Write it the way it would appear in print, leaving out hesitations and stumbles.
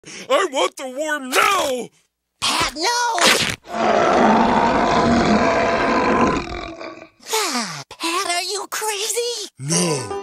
I want the worm now! Pat, no! Pat, are you crazy? No.